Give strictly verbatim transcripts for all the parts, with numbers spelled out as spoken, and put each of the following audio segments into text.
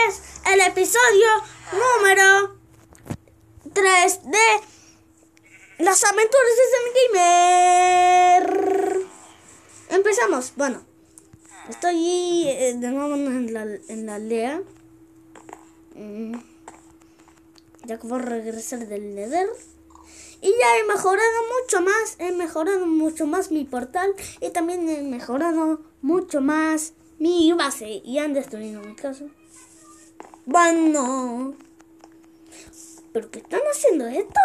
es el episodio número tres de Las Aventuras de Sam Gamer. Empezamos. Bueno, estoy eh, de nuevo en la, en la aldea. Mm, ya que voy a regresar del Nether. Y ya he mejorado mucho más, he mejorado mucho más mi portal y también he mejorado mucho más mi base. Y han destruido mi casa. Bueno, ¿pero qué están haciendo esto?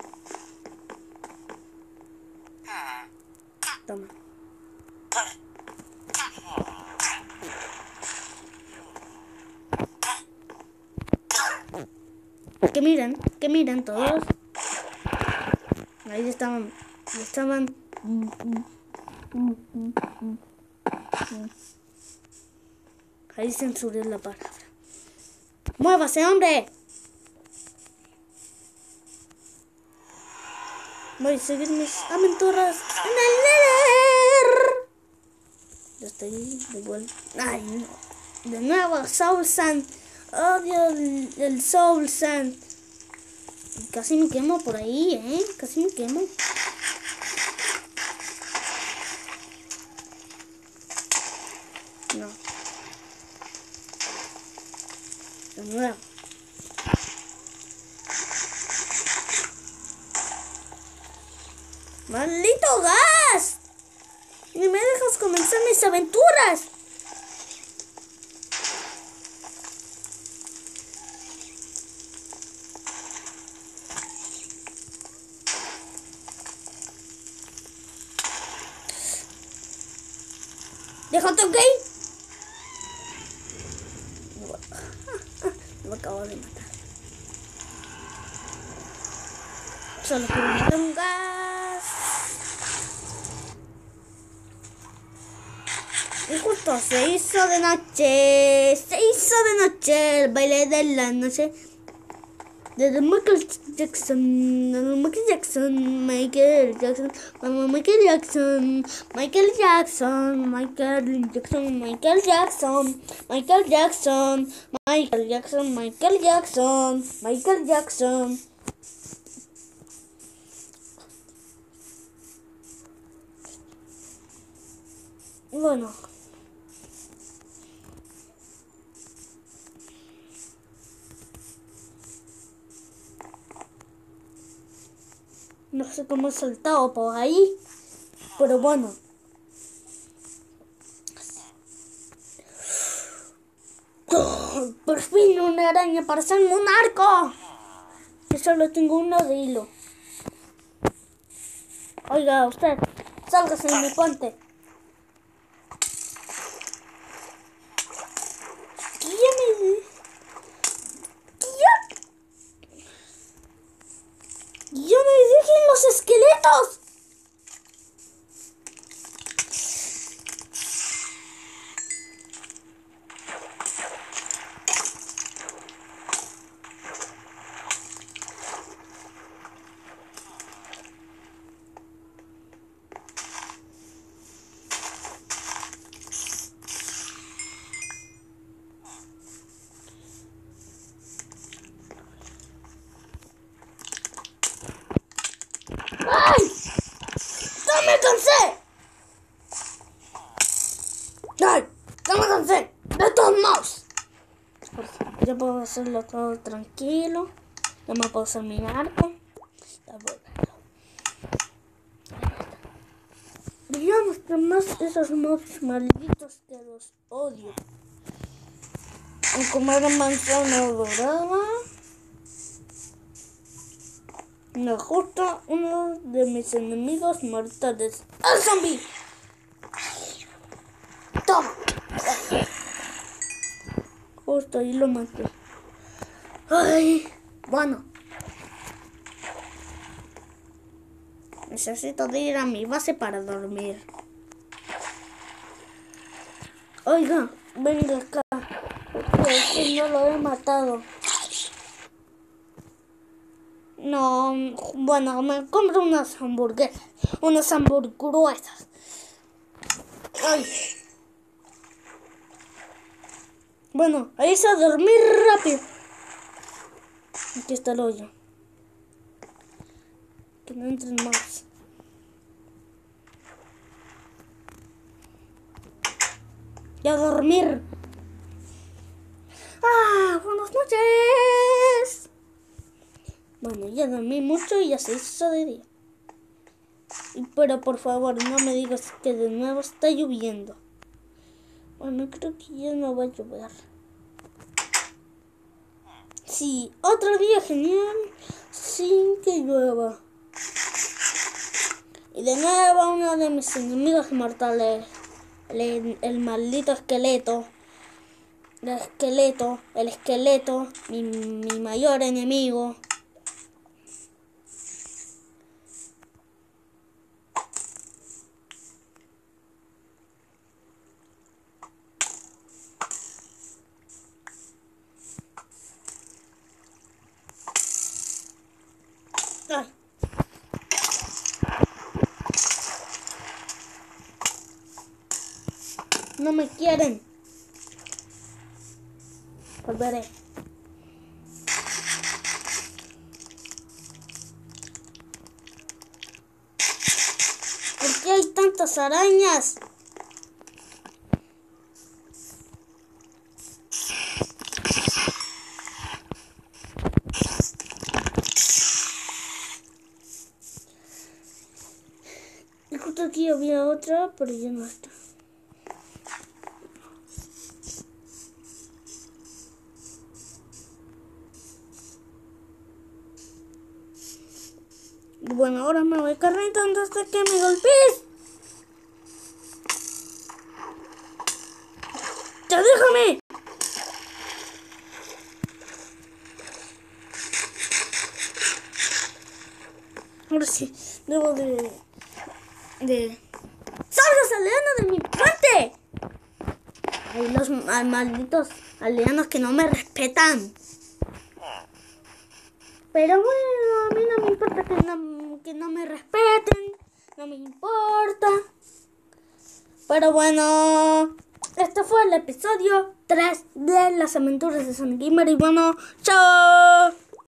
Toma. Que miren, que miren todos. Ahí estaban, estaban. Ahí censuré la palabra. ¡Muévase, hombre! Voy a seguir mis aventuras en el Nether. Ya estoy de vuelta. Ay, no. De nuevo, Soul Sand. Odio el, el Soul Sand. Casi me quemo por ahí, ¿eh? Casi me quemo. No. De nuevo. ¡Maldito gas! Ni me dejas comenzar mis aventuras. ¿Déjate, ok? Me acabo de matar. Solo quiero matar un gas. Y justo se hizo de noche. Se hizo de noche el baile de la noche. Desde Michael Jackson, desde Michael Jackson, Michael Jackson, mamá Michael Jackson, Michael Jackson, Michael Jackson, Michael Jackson, Michael Jackson, Michael Jackson, Michael Jackson, Michael Jackson. Bueno. No sé cómo he saltado por ahí, pero bueno. ¡Oh! Por fin una araña para hacerme un arco. Yo solo tengo uno de hilo. Oiga, usted, sálgase de mi puente. ¿Qué me... ¡Ya me dejen los esqueletos! ¡Ay! ¡Ya me cansé! ¡Ay! ¡Ya me cansé! ¡De todos modos! Ya puedo hacerlo todo tranquilo. Ya me puedo hacer mi arco. Ya voy. Digamos que más esos mobs malditos que los odio. A comer manzana dorada. Me gusta uno de mis enemigos mortales. ¡El zombie! ¡Toma! Justo ahí lo maté. Ay, bueno. Necesito de ir a mi base para dormir. Oiga, venga acá. Porque no lo he matado. No, bueno, me compro unas hamburguesas, unas hamburguesas. Ay. Bueno, a irse a dormir rápido. Aquí está el hoyo. Que no entren más. Y a dormir. ¡Ah! ¡Buenas noches! Bueno, ya dormí mucho y ya se hizo de día. Pero por favor, no me digas que de nuevo está lloviendo. Bueno, creo que ya no va a llover. Sí, otro día genial sin que llueva. Y de nuevo uno de mis enemigos mortales. El, el maldito esqueleto. El esqueleto. El esqueleto. Mi, mi mayor enemigo. Ay. No me quieren. Volveré. ¿Por qué hay tantas arañas? Y justo aquí había otra, pero ya no está. Bueno, ahora me voy corriendo hasta que me golpees. ¡Ya déjame! Ahora sí, debo de... de... ¡Salgas, aldeano, de mi puente! Hay los ay, malditos aldeanos que no me respetan. Pero bueno, a mí no me importa que no, que no me respeten. No me importa. Pero bueno, este fue el episodio tres de las aventuras de Sonic Gamer. Y bueno, chao.